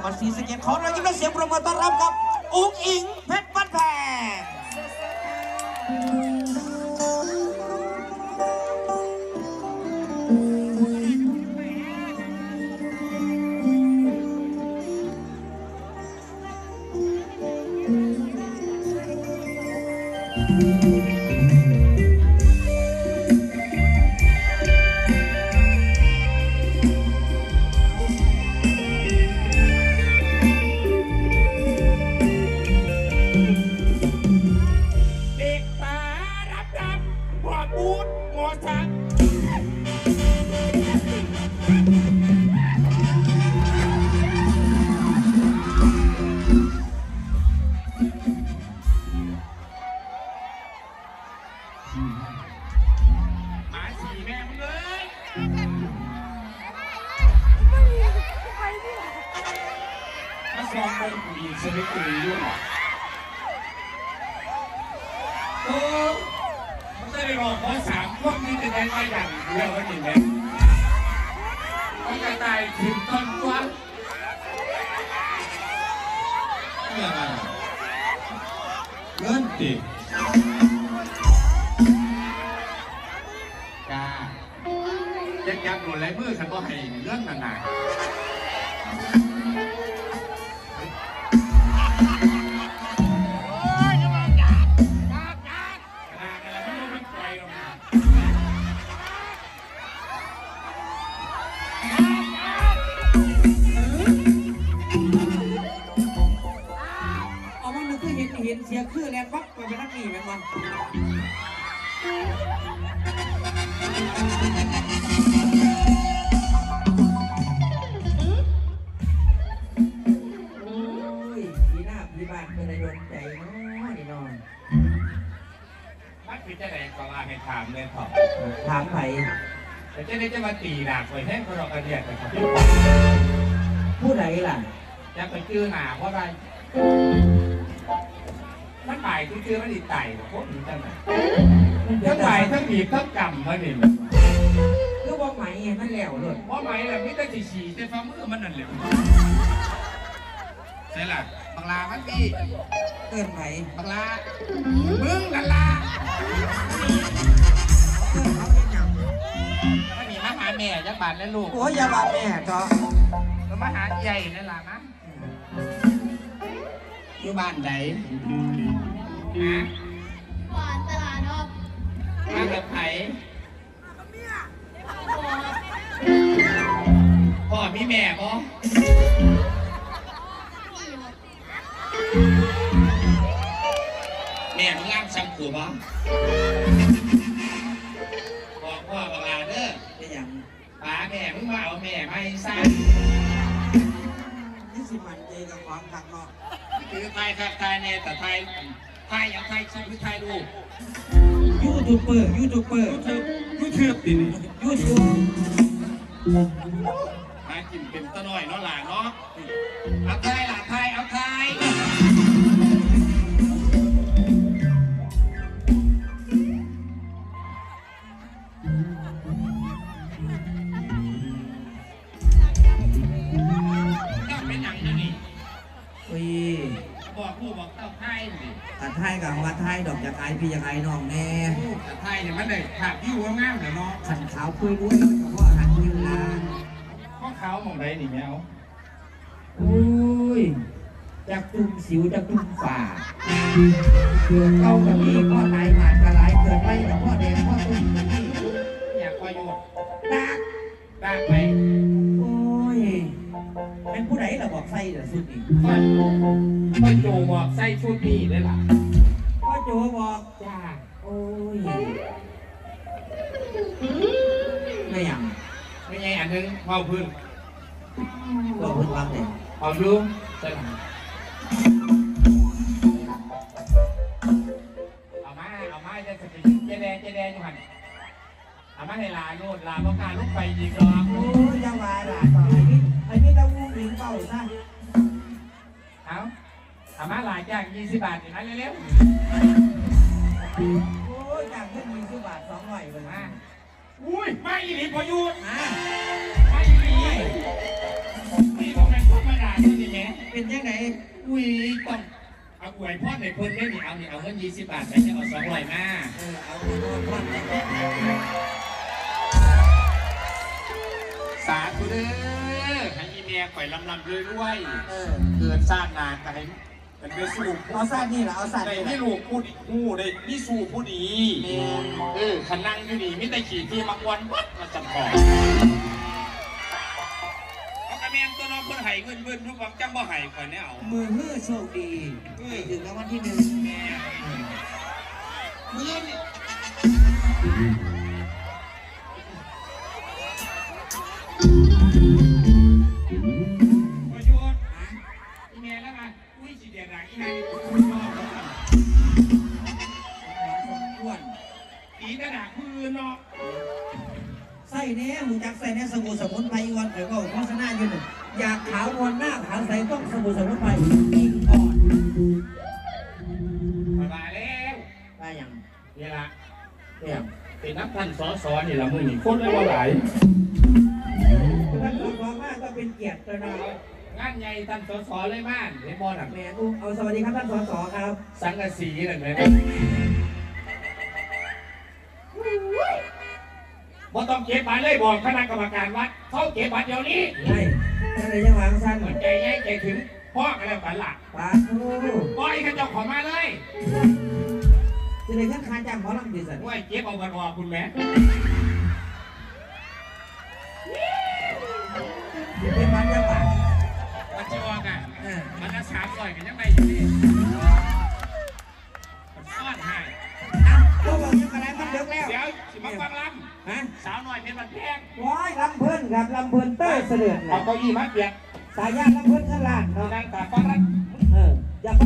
งหวัดศรีสะเกษขอเรายิ้มและเสียงปรบมือต้อนรับกับอุ๊งอิงเพชรบ้านแพงสวิตตุยยุ่งโอ้มันจะได้บอกว่า3 พวกนี้จะได้ไม่ดังเรื่องว่าจริงไหมมันจะตายถึงต้นกว้างเงินติดกายักหนุนไรมือขันบ่ให้เรื่องหนาเห็นเสียคือแลนวับไปเป็นนักหนีแมนวันโอ้ยพี่หน้าพี่บ้านเป็นอะไรโดนใจน้อยนอนมัดพี่จะไหนก็ลาให้ถามเลยถามใครแต่เจ้าได้จะมาตีหนักไปแห้งเขาเรากระเดียดแต่เขาพี่ผู้ใดล่ะจะไปชื่อหนาเพราะอะไรมันบ่ายที่ชื่อมันดีไต่พวกนี้จังไหนทั้งบ่ายทั้งบีบทั้งกำมาเนี่ยคือว่าไหมมันแล้วเลยว่าไหมแบบนี้ก็ฉี่แต่ฟ้ามือมันนั่นเลยใช่ล่ะบังลามันดีเกินไหมบังลามึงนั่นลาไม่มีมาหาแม่ยักบาดแล้วลูกโอ้ยยาบาดแม่ก็แล้วมาหาใหญ่นั่นล่ะนะอยู่บ้านไหนฮะบ้านตลาดนอกมากับไผ่พ่อมีแม่บ่แม่มึงงามซ้ำขู่บ่บอกพ่อบังลาเด้อเป็นอย่างป๋าแม่มึงมาเอาแม่มาให้ซ่านี่สิมันเจกับความขักเนาะคือไทยครับไทยในแต่ไทยอย่างไทยใช่คือไทยดูยูทูบเบอร์ยูทูบดิยูทูบหากินเป็นตะน้อยเนาะหลานเนาะเอาไทยหลานไทยเอาไทยบอกผู้บอกเต้าไทยสิตัดไทยกับว่าไทยดอกจากไอพี่จากไอน้องแน่ตัดไทยเนี่ยมันเลยขาดยิ้วงามเดี๋ยวเนาะขันขาวคุยด้วยกับพ่อหันยิ้วลาพ่อขาวมองได้หนิแมวโอ้ยจากตุ่มสิวจากตุ่มฝ่าเข้ากับพี่พ่อไทยหมากระไรเกิดไปกับพ่อแดงพ่อตุ่มอยากคอยอยู่ดักไปโอ้ยเป็นผู้ใดเราบอกใส่แต่สุดอีกพ่อโจบอกใส่ชุดนี้ได้ล่ะพ่อโจบอกจ้าโอ้ยไม่ยังไม่ไงอันนึงเผาพื้นวางเลยเผาดูใช่ไหมเอามาจะสกินเจแดอยู่หันเอามาให้ลาโน่นลาต้องการลุกไปยิงรอโอ้ยยังมาด่าต่อไอ้นี่เราวูหญิงเป่าซะเอามาหลายจ้าง20 บาทเห็นไหมเร็วโอ้ยจ้างแค่20 บาท200เลยนะอุ้ยไม่อีหลีพอยุดไม่อีหลีนี่ผมเป็นธรรมดาที่นี่แม่เป็นยังไงอุ้ยต้องเอาอวยพ่อในเพิ่นได้นี่เอาเงิน20 บาทไปจะเอา200มาเอาพอดไปสาธุเด้อให้อีเมียข่อยลำรวยเกิดสร้างงานกันให้มันไปสู่เอาซาดนี่แหละเอาซาดได้ที่ลูกพูดคู่ได้นี่สู่ผู้ดีขันนั่งอยู่นี่มิแต่ขี่ที่มักวันวัดมาจับของเอากระเมียนตัวน้องคนไห้เงินทุกวันจังบ่ไห้ข่อยเนี่ยเอามือฮื้อโชคดีถึงรางวัลที่1 แม่มือนี่ประโยชน์อีเมียแล้วมาอุ้ยสีเดียดหลังอีนายอ้วนอีกระดาษมือเนาะใส่เนี้ยมึงจักใส่เนี้ยสมุนไพรอีวันแต่ก็โฆษณาอยู่หนึ่งอยากขาวนวลหน้าขาวใสต้องสมุนไพรกินก่อนมาแล้วได้ยังนี่ละเนี่ยเป็นนักท่านสอนี่ละมือนี่คนเลยว่าหลายท่านสอมากก็เป็นเกียรติเลยนะงานใหญ่ท่านสเลยมากเห็นบอลหนักแม่เอาสวัสดีครับท่านสครับสังกะสีนั่นไหมบ่ต้องเก็บบัตรเลยบอกคณะกรรมการวัดเขาเก็บบัตรเดี๋ยวนี้ใช่ท่านเลยยังวางสั้นเหมือนใจแย่ใจถึงพ่อกันแล้วกันหลักป้าโอ้ปล่อยกันเจ้าของมาเลยจะได้ขึ้นคานจำเขาลังดีสันว่าเก็บเอาบัตรออกคุณแม่เป็นมันยังปะมันจะออกอ่ะมันจะ300กันยังไงอยู่นี่มันซ่อนให้ตัวบอกยังอะไรมันเดือดแล้วเดี๋ยวสิมาฟังลำสาวหน่อยเป็นมันแพงว้ายลำเพิ่นครับลำเพิ่นเต้เสด็จเอาเก้าอี้มาเปียกสายญาติลำเพิ่นข้างล่างเรานั่งตาฟังรักอย่าฟัง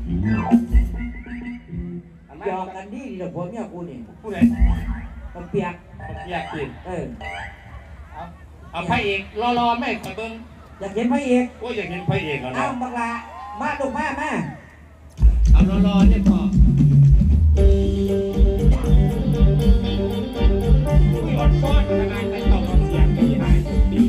หยอกกันดีเดี๋ยวผมเนี่ยกูนี่ผู้ใดมันเปียกกินเอาพระเอกรอไม่ขอเบิ้งอยากเห็นพระเอกโอ้ยอยากเห็นพระเอกแล้วนะเอาบังลามาดูมาเอารอเนี่ยพอคุยอดซ้อนขนาดไหนเอาเสียงดีให้ดี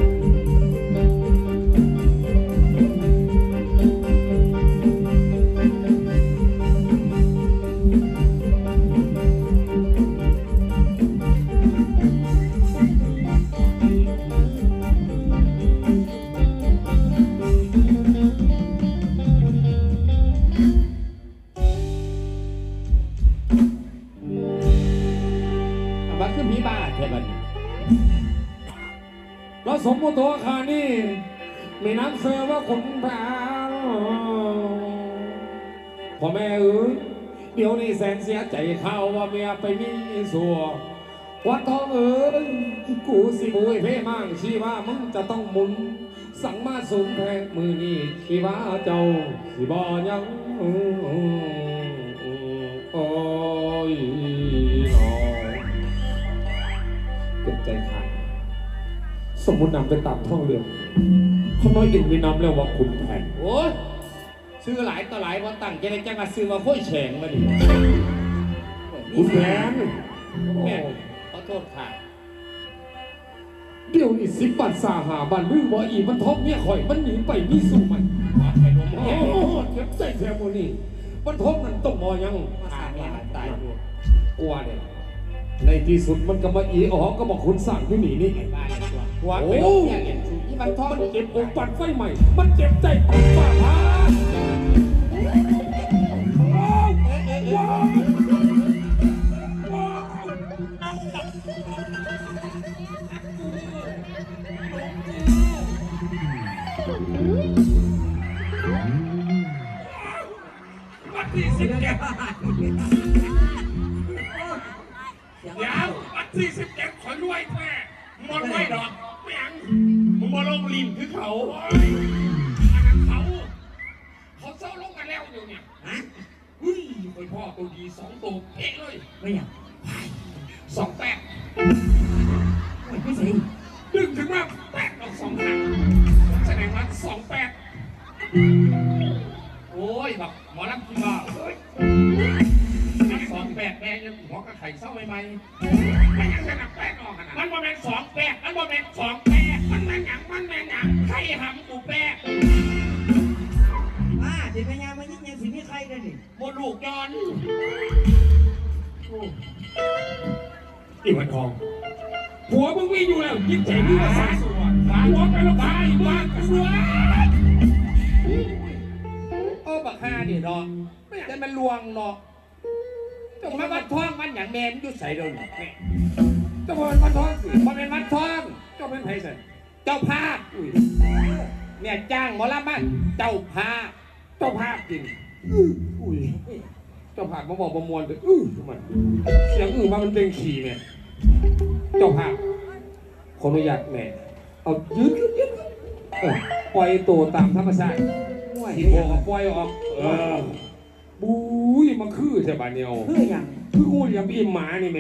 แล้วสมมติตัวข้านี่มีน้ำเสือว่าคนแพ้พ่อแม่เดี๋ยวนี้แสนเสียใจข่าวว่าเมียไปมีสัววันทองกูสิบุยเพ่มั่งชีว่ามึงจะต้องหมุนสั่งมาสูงแพงมือนี่ชีว่าเจ้าสิบ่ยังโอ้ยเก็บใจขาดสมมุตินำไปตามท่องเรือเขาน้อยดิ่งมีน้ำแล้วว่าคุณแผนโอ้ยซื้อหลายต่อหลายวันตั้งจะได้จังมาซื้อมาค่อยแฉงมาดิคุณแผนแม่ขอโทษค่ะเดี๋ยวนี้10 บาทสาหาบันมือบ่อีมันท้องเนี่ยข่อยมันหนีไปมีสู่มันไปลงโอ้เก็บใจแถวโมนี่มันท้องมันต้องมอยังตายกลัวเนี่ยในที่สุดมันก็มาอีอ๋อก็บอกคุณสั่งที่หนีนี่โอ้ที่มันท้องมันเจ็บอกปัดไฟใหม่มันเจ็บใจปัดฝ่าพาวันที่17เดี๋ยววันที่17ขอรวยแท้มึงไม่ดอกไม่ยังมึงมาลงลินคือเขาเขาเศร้าลงกันแล้วอยู่เนี่ยหุ้ยไปพ่อตัวดี2 ตัวเป๊ะเลยไม่ยัง 28 ไม่ใช่ดึงถึงว่า8ออก2 ครั้งแสดงว่า28โอ้ยแบบหมอลำกินบ้า28แม่ยังหัวกระไข่เศร้าใหม่ๆมันยังจะนับ8ออกขนาดมันบ่แม่น28มันบ่แม่น28มันแม่นหยังไข่หำกู8 มันทองผัวมึงมีอยู่แล้วยิ่งใจมึงก็สาสัวผัวไปแล้วตายบ้านก็สัวโอ้บักฮาดิเนาะแต่มันลวงเนาะเจ้ามันทองมันอย่างแม่มันอยู่ใส่เดินแม่เจ้าพ่อมันทองสิมันเป็นมันทองเจ้าเป็นไผ่สิเจ้าภาพเนี่ยจ้างหมอลำมาเจ้าภาพเจ้าภาพจริงอุ้ยเจ้าภาพมาบอกประมวลเลยทำไมเสียงมามันเป็นขี่แม่เจ้าภาพขออนุญาตแม่เอายืดปล่อยตัวตามธรรมชาติที่โบกปล่อยออกบุ้ยมันคือใช่ป่ะเนี่ยคืออย่างคืองูเหลี่ยมอิ่มหมานี่แม่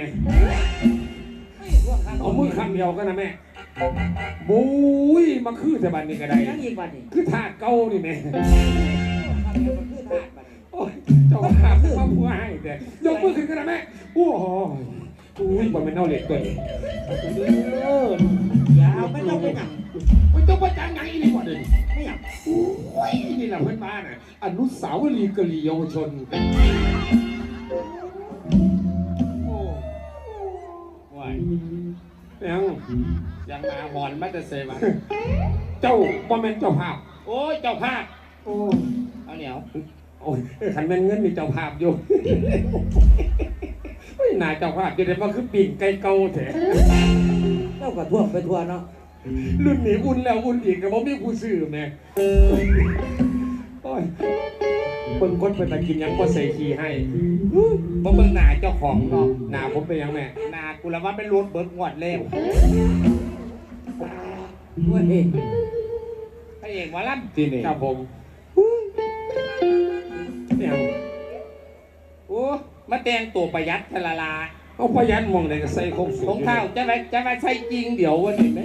เอามือคำเดียวกันนะแม่บุ้ยมันคือใช่ป่ะนี่ก็ได้ยังอีกวันนี้คือถาดเก่านี่แม่คือถาดบัดนี้โอ้ยเจ้าภาพคือมาพูดให้แต่ยกมือขึ้นกันนะแม่โอ้โหอุ้ยบอลเป็นเน่าเหล็กตัวนี้อย่าเอาไม่ต้องไปหนังมันต้องประจานไงนี่หมดเลยไม่อยากโอ้ยนี่แหละเพื่อนบ้านอ่ะอนุสาวรีย์กะหรี่เยาวชนโอ้ว้ายยังมาหอนมาจะเซวะเจ้าบอลเป็นเจ้าภาพโอ้ยเจ้าภาพโอ้เอาเหนียวโอ้ยขันเป็นเงินมีเจ้าภาพอยู่เฮ้ยนายเจ้าภาพจะได้มาคือปิ่งไก่เก่าแท้เจ้าก็ทั่วไปทั่วเนาะรุ่นนี้อุ่นแล้วอุ่นอีกกับผมมีผู้ซื้อแม่โอ้ยเบิ่งคนไปตะกินยังก็ใส่ขี้ให้บ่เบิ่งหน้าเจ้าของเนาะหน้าผมเป็นยังแม่หน้ากูละว่าเป็นรถเบิดงวดแล้วเว้ยพระเอกหมอลำที่นี่ครับผมเนี่ยโอ้มาแต่งตัวประหยัดทะละลาเอาประหยัดมองไหนก็ใส่คงสูรองเท้าจะไปใส่จริงเดี๋ยววันนี้ไหม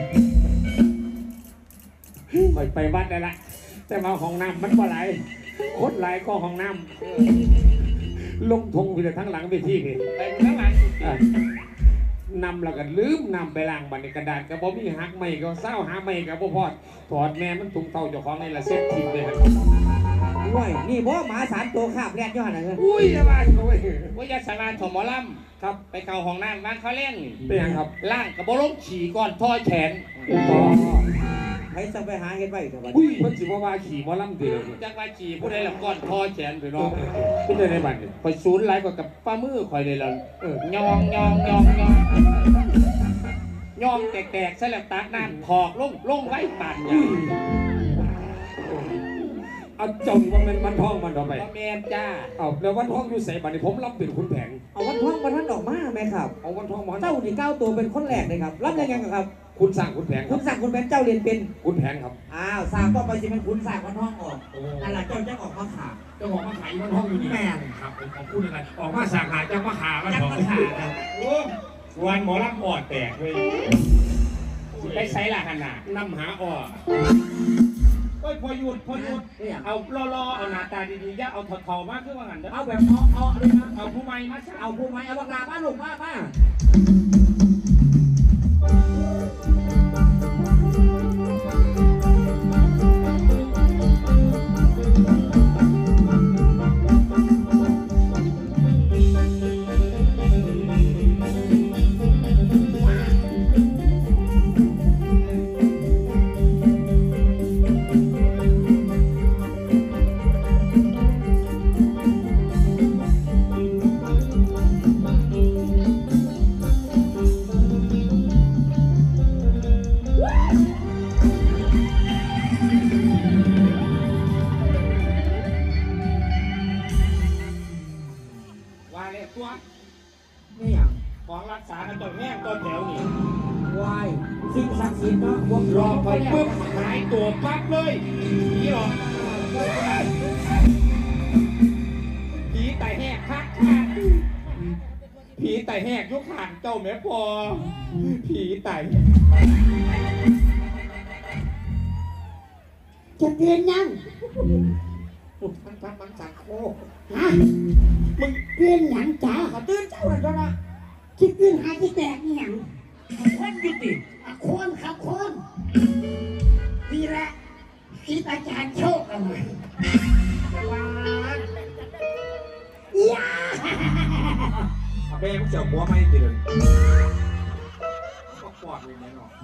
ไปวัดได้ละแต่มาห้องน้ำมันบ่ไหลโคตรไหลก็ห้องน้ำลงทงไปเลยทั้งหลังไปที่นี่ไปข้างหลังนำแล้วก็ลืมนำไปล้างบันในกระดาษก็บ่มีหักไม่ก็เศร้าหาไม่ก็บ่พอดถอดแม่มันถุงเท่าเจ้าของในละเซ็ตทิมเลยครับเว้ยนี่บ่หมา3ตัวคาบแรกย้อนอะไรเงี้ยอุ้ยอย่ามาโอ้ยว่ายาสารานของหมอลำครับไปเข้าห้องน้ำบ้านเขาเล่นเป็นยังครับล่างกับโบลงฉี่ก่อนทอดแขนต่อให้จะไปหาเฮ็ดไว้เถอะบัดอุ้นี้ยมันสิว่าขี่มอลำตีเลยจากว่าฉี่ผู้ใดละก่อนทอดแขนไปเนาะเป็นได้ในบัตรนี่คอยศูนย์ไรกว่ากับป้ามือคอยเลยละเออยองแตกๆใส่แล้วตักน้ำถอกลงไว้ปานอย่างเอาเจ้านี่ว่ามันท้องมันต่อไปพ่อแม่จ้าเอาแล้ววันท้องอยู่ใส่บัตรนี่ผมรับเป็นคุณแผงเอาวันท้องมาท่านออกมาแม่ครับเอาวันท้องมาเจ้านี่ก้าวตัวเป็นคนแรกเลยครับรับยังไงครับคุณสร้างคุณแผงคคุรับณสั่งคุณเป็นเจ้าเรียนเป็นคุณแผงครับอ้าวสร้างก็ไปสิเป็นคุณสั่งวันท้องออกนั่นแหละเจ้าจะออกมาขาเจ้าของมาขายวันท้องอยู่นี่แม่นครับผมขอบคุณอะไรออกมาสาขาจังมาขาวันจักท้องมาขาครับโอ้วันหมอลำปอดแตกเลยไปใช้ละขนาดนำหาอ้อโอ้ยพอหยุดเนี่ยเอารอเอาหน้าตาดีๆอย่าเอาเถาๆมากขึ้นว่างั้นเด้อเอาแบบเอาเลยนะเอาผู้ใหม่มาซะเอาผู้ไม้เอาปากกาบ้านลูกมาว่าเลยตัวไม่อย่างของรักษากันต้นแห้งต้นแถวนี่วายสิ่งศักดิ์สิทธิ์เนาะวงรอไปปุ๊บหายตัวปั๊บเลยผีหรอกผีไตแหกคักผีไตแหกยุคห่างเจ้าแม่พอผีไตจะเรียนยังมันทำมันสังโคฮะมึงเรียนหยังจ้าขอตื่นเจ้าเลยเจ้านะคิดขึ้นหาที่แตกนี่หยังคนยุติอ่ะโคนครับโคนนี่แหละคิดอาจารย์โชคกันเลยว้าวเอาแม่มึงเจ้าหัวไม่เดือดก็ปอดเลยแน่นอน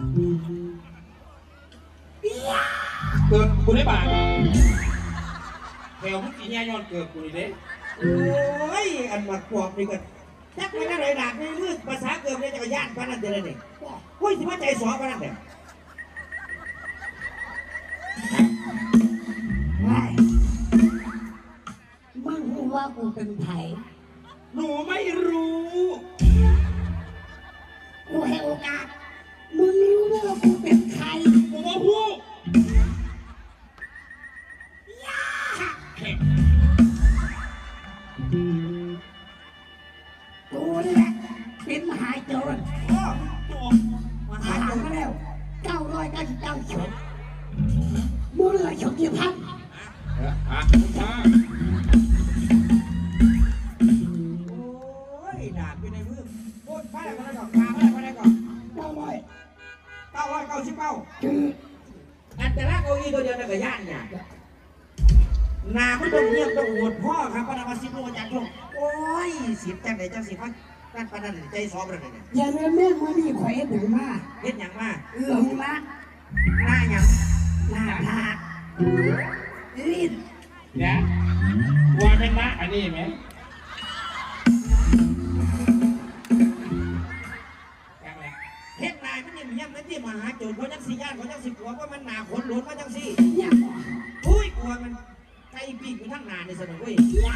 เกิดกูได้บาทแถวมึงกี่แง่ย้อนเกิดกูนี่เด้โอ้ยอันมาปอบนี่ก็จักไม่ได้เลยหนักนี่มืดภาษาเกิดในจักรยานพนันเดือนนี่โอ้ยสิว่าใจสอพนันเดือนไม่มึงรู้ว่ากูเป็นไผหนูไม่รู้กูให้โอกาสมึงรู้ว่ากูเป็นใครกูว่าพูดกูนี่แหละเป็นมหาโจรมาหาหาโจเจ้ารมาแล้ว999ฉกมูลค่าฉกกี่พันโอ้ยดาบอยู่ในมือพูดมาได้ก่อนก่อนมาได้ก่อน 999 คืออันแต่ละเก้าอี้ตัวเดียวในกระยานเนี่ยนามันต้องเงียบต้องโหดพ่อครับพนักงานสิบโลจังช่วงโอ้ยสิบจังไหนจังสิบพันนั่นปนันใจซ้อมอะไรเนี่ยอย่าลืมเรื่องมันนี่ข่อยถึงมาเฮ็ดอย่างมาหงละหน้าอย่างหน้าผากลิ้นเนี่ยว่าเป็นนะอันนี้ไหมเฮ็ดนายมันเนี่ยมันที่มหาโจรเขาจังสี่ย่านเขาจังสิบหัวว่ามันหนาขนหลุดมาจังสี่เนี่ยอุ้ยกลัวมันไก่ปีกอยู่ทั้งนาในสนุกเว้ย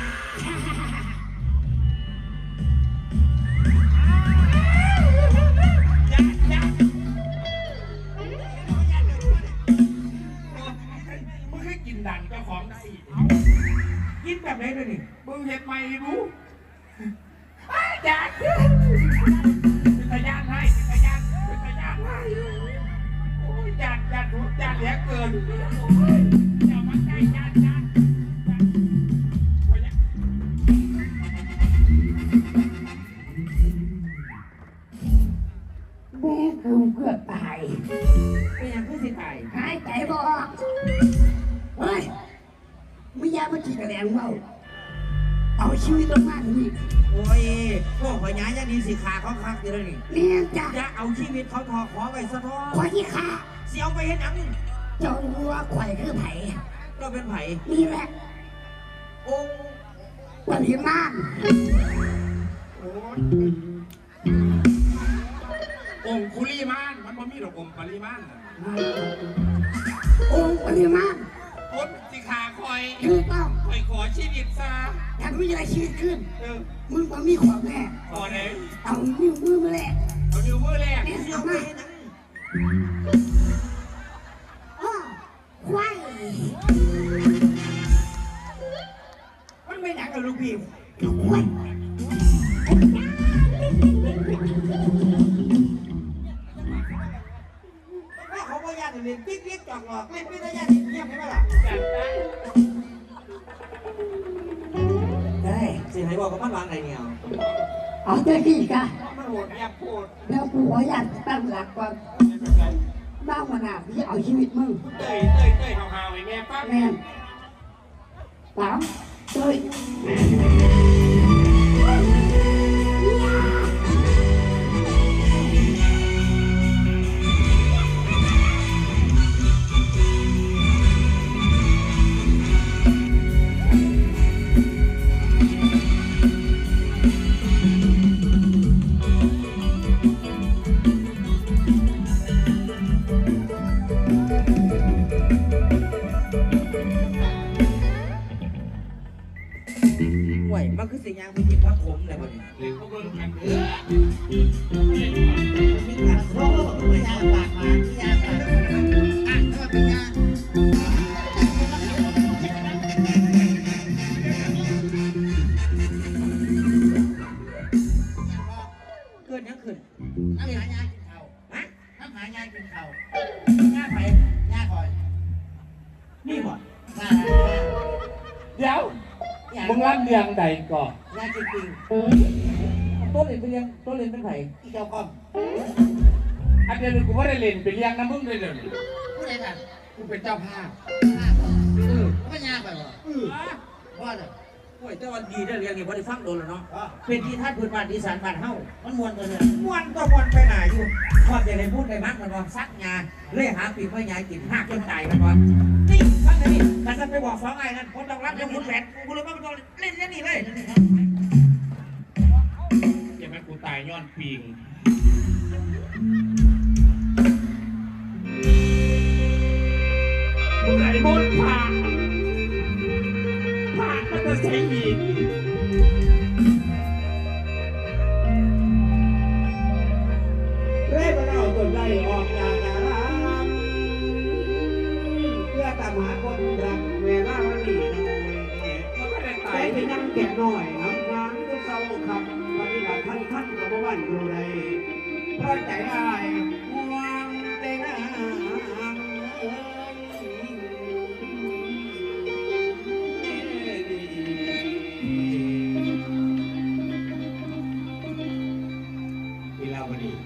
มึงให้กินดันเจ้าของได้กินแบบไหนเลยนี่มึงเห็นไหมรู้จัดเป็นพยานให้เป็นพยานให้โอ้ยจัดรู้จัดเหลือเกินอย่ามาใจจัดแม่กูเกือบตายเป็นอย่างผู้สิตายหายใจบ่ออกเฮ้ยไม่ยากมาจีกระแดงเบาเอาชีวิตลงมาทีนี้โอ้ยพวกหอยย้ายยังดีสิขาเขาคักอยู่แล้วนี่แม่จ้ะอย่าเอาชีวิตเขาทอขอไปสะท้อข่อยที่ข้าเสียวไปเห็นหนังเจ้ารู้ว่าข่อยคือไผเราเป็นไผ่นี่แหละองค์ปริมาณองคุลีมานมันบ่มีดอกองปริมาณองค์ปริมาณคนสิขาคอยคือต้องคอยขอชีวิตซะถ้าไม่มีอะไรชีวิตขึ้นเมึงต้องมีความแน่ขอไหนเอานิ้วมือมาแลกเอานิ้วมือแรกเนี่ยเสียเอาวไปมาเห็นหนังอ้อควายมันไม่หนังกับลูกพี่ควายว่าเขาก็ญาติเล่นปิ๊กเรียกจอกหลอกเล่นปิ๊กแล้วญาติเงียบใช่ไหมล่ะจัดได้ได้สิให้บอกกับมันวางไหนเนี่ยเอาเจ้าที่กะมันโหดแอบพูดแล้วกูขออยากตั้งหลักก่อนบ้างวันหน้าพี่เอาชีวิตมึงเต้ยหาวๆไอ้แม่ปั๊บแม่นสามเฮ้ยห่วยมันคือสิ่งยังเป็นจิตพระขมเลยวันนี้หรือเขาเบิ่งกันมีการโซ่ไม่ยาปากมาที่ยาปากอ่ะก็เป็นยาเกิดยังขึ้นน้ำหายากินข้าวฮะน้ำหายากินข้าวหน้าไผ่ยาคอยนี่บ่มาเดี๋ยวมึงรับเรียงใดก่อนยาจริงๆต้นเล่นเป็นยังต้นเล่นเป็นไผ่อีเจ้าก้อมอันเดียวกูไม่ได้เล่นไปเรียงน้ำมึงเลยเดี๋ยวนี้ผู้ใดกันกูเป็นเจ้าภาพแล้วก็ยาไปบ่ว่าเลยโอ้ยยแต่ว่าดีได้เรียนนี่พอได้ฟังโดนแล้วเนาะเป็นที่ท่านพื้นบ้านอีสานบ้านเฮามันมวนตัวเนี่ยมวนก็มวนไปหนาอยู่ชอบอย่างไรพูดได้มากมันว่าซักงานเล่หาปีกไม่ยายกินหักจนตายมันว่านี่ฟังนี่แต่ฉันไปบอกฟ้องไงนั่นคนต้องรับยังคุณแผนกูเลยว่ามันต้องเล่นนี่เลยอย่าแม่กูตายย้อนปิงผู้ใดบนผ่านมันจะใช้อีกเร่มาเอาต้นไม้ออกจากอารามเพื่อตามหาคนรักเวลาวันนี้มันก็ได้ใจตายที่นั่งแก่น้อยน้ำน้ำก็เศร้าคำปฏิบัติท่านกับบ้านอยู่ใดเพราะใจอ้ายห่วงแต่น้ำเวลาวันนี้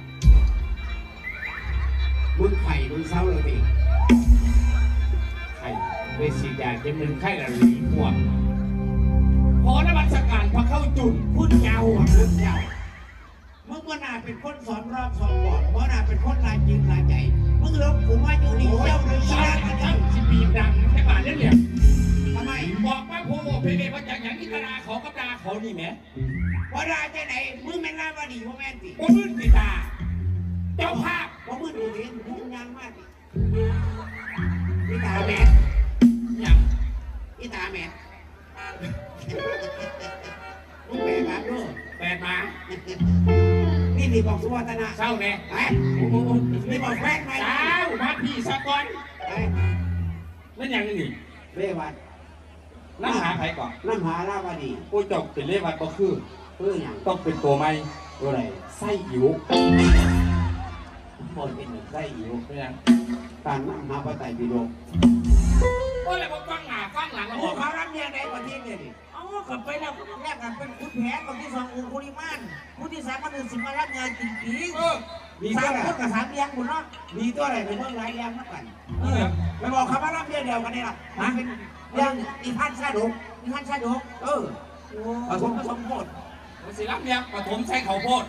มึงไข่มึงเศร้าเลยดิไข่เวสียาจะมึงไข่ละหลีหัวพอนวัตการพอเข้าจุดพูดยาวอ่ะพูดยาวมึงว่าน่าเป็นคนสอนรอบสอนบอดว่าน่าเป็นคนลายจริงลายใจมึงลบผมว่าอยู่นี่เจ้าเลยสาสารรพัดทั้งสิบีดังแค่บาทเนี่ยทำไมบอกว่าโพโอเพเดว่าจากอย่างนี้กระดาเขากับดาเขานี่แหมว่าได้ใจไหนมึงเป็นลาบดีว่าแม่นติว่ามืดติตา เจ้าภาพว่ามึงดูดิมึงยังมากดิอีตาแม่อย่างอีตาแม่มึงแปลกันด้วยแปดมานี่นี่บอกสุวัฒนะเศร้าแน่ไปนี่บอกแฟนไหมเศร้ามาพี่สักก่อนไปนั่นอย่างนี้เรวัดน้ำหาใครก่อนน้ำหาลาบดีผู้จบเป็นเลวัดก็คืออย่างต้องเป็นตัวไม่ตัวไหนไส้หิวหมดเป็นหนึ่งไส้หิวเป็นยังการน้ำหาพระไตรปิฎกโอ้ยแล้วก็ฟังหน้าฟังหลังแล้วโอ้บอกเขารับเรียงในประเทศเนี่ยดิเอากลับไปแล้วแรกกันเป็นคุณแผนคนที่สององค์คุริมานผู้ที่สามมันสิมารับงานจริงจริงมีสาตัวมไหนคนกับสามเลี้ยงหมดเนาะมีตัวไหนเป็นเรื่องไรเรียงนักกันเออไปบอกเขาว่ารับเรียงเดียวกันนี่หรอมันเป็นเรื่องอีพันชาดกมีท่านชาดกผสมโพดมันสิรับเนี่ยปฐมใช้เขาวโพด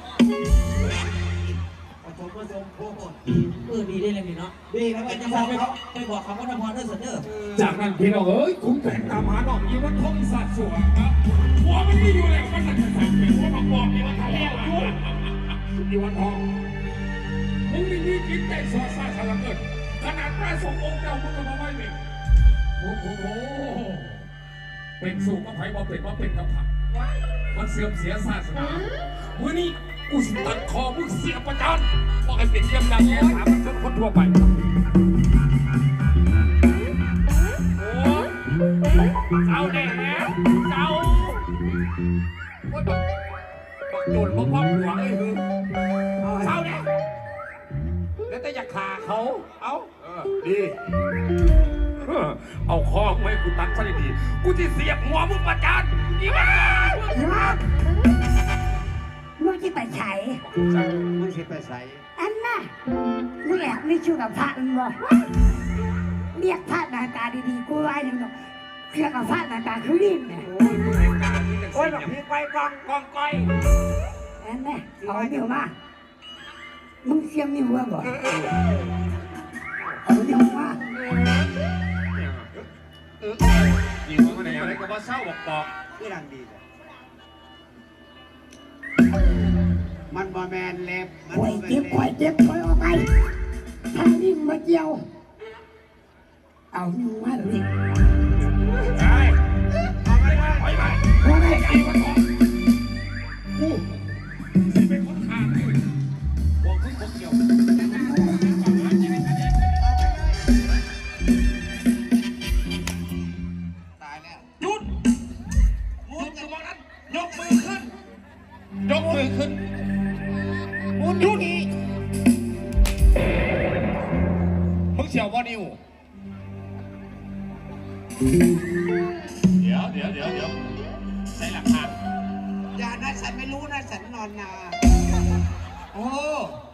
ผสมโพดดีได้เลยนี่เนาะดีแล้วไปก็จะจะบบ ออก กไปเขาบอกเขาว่าน้ำพรเด้อเสนอจากนั้นพี่น้องเอ้ยคุ้มแผนตามหาน้องอีวันทองสัตว์สวนครับหัวมันไม่อยู่แล้วมันจะใส่เป็นหัวมาบอกอีวันทองอีวันทองมึงนี่มีจิตใจสอดซ่าสารเกิดขนาดพระสงฆ์องค์เจ้ามึงก็มาไว้เนี่ยโอ้โหเป็นสู่ก็ไผ่บ่เป็นว่าเป็นกับผักมันเสื่อมเสียศาสนามื้อนี้กูสิตัดคอมึงเสียประจานบอกให้เป็นเยี่ยมดังแย่สามัญชนคนทั่วไปเอาแน่แล้วเอาโอ้ยบักโจรบ่พ่อหัวเอ้ยเอาแน่แล้วแต่อยากฆ่าเขาเอาดีเอาคอไม่กูตัดซะดีๆกูจะเสียบหัวมึงประจานอีบ้ามึงที่ไปใช้มึงเสียไปใส่อันน่ะมึงแอบไม่ชูกับพระมึงบอกเรียกพระหน้าตาดีๆกูไว้หนึ่งดอกเรียกกับพระหน้าตาคือลิ้นเนี่ยโอ้ยแบบนี้ไปกองกองก้อยอันน่ะเอาเดี๋ยวมามึงเสียงนิ้วว่าบอกเอาเดี๋ยวมายิงมันไหนอะไรก็ว่าเศร้าบอกที่ดังดีมันบอแมนเล็บมันปล่อยบ่เจ็บปล่อยเจ็บปล่อยออกไปถ้านิ่งมาเกี่ยวเอานิ้วมาเลยใช่เอาไปไปไปว่าไงไอ้วันทองกูสิเป็นคนฆ่ามึงบอกมึงคนเดียวตายแล้วหยุดหยุดอยู่ตรงนั้นยกมือขึ้นยกมือขึ้นหยุดมึงเฉียวบอนิวเดี๋ยวใช้หลักฐานอย่านะฉันไม่รู้นะฉันนอนนาโอ้